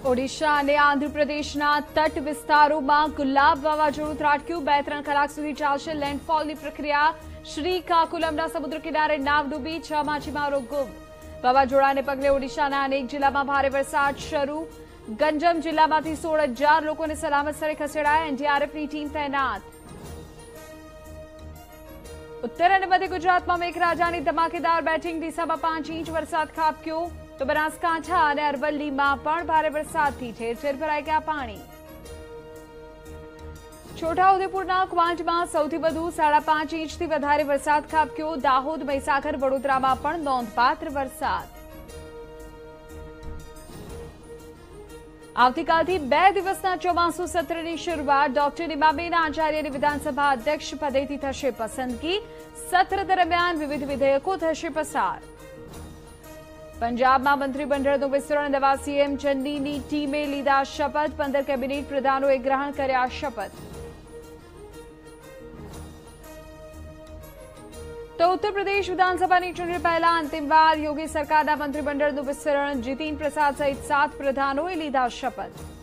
ઓડિશા અને આંધ્રપ્રદેશના તટ વિસ્તારોમાં ગુલાબ વાવાઝોડું ત્રાટક્યું। 2-3 કલાક સુધી ચાલશે લેન્ડફોલની પ્રક્રિયા। શ્રીકાકુલમના સમુદ્ર કિનારે નાવ ડૂબી, 6 માછીમારો ગુમ। વાવાઝોડાને પગલે ઓડિશાના અનેક જિલ્લામાં ભારે વરસાદ શરૂ। ગંજમ જિલ્લામાંથી 16,000 લોકોને સલામત સ્થળે ખસેડાયા। એનડીઆરએફની ટીમ તૈનાત। ઉત્તર અને મધ્ય ગુજરાતમાં મેઘરાજાની ધમાકેદાર બેટિંગ। ડીસામાં 5 ઇંચ વરસાદ ખાબક્યો તો બનાસકાંઠા અને અરવલ્લીમાં પણ ભારે વરસાદથી ઠેર ઠેર ભરાઈ ગયા પાણી। છોટાઉદેપુરના ક્વાંટમાં સૌથી વધુ 5.5 ઇંચથી વધારે વરસાદ ખાબક્યો। દાહોદ, મહીસાગર, વડોદરામાં પણ નોંધપાત્ર વરસાદ। આવતીકાલથી 2 દિવસના ચોમાસુ સત્રની શરૂઆત। ડોક્ટર નીમાબેન આચાર્યની વિધાનસભા અધ્યક્ષ પદેથી થશે પસંદગી। સત્ર દરમિયાન વિવિધ વિધેયકો થશે પસાર। પંજાબમાં મંત્રીમંડળનું વિસ્તરણ। નવા સીએમ ચન્નીની ટીમે લીધા શપથ। 15 કેબિનેટ પ્રધાનોએ ગ્રહણ કર્યા શપથ। તો ઉત્તર પ્રદેશ વિધાનસભાની ચૂંટણી પહેલા અંતિમવાર યોગી સરકારના મંત્રીમંડળનું વિસ્તરણ। જીતીન પ્રસાદ સહિત 7 પ્રધાનોએ લીધા શપથ।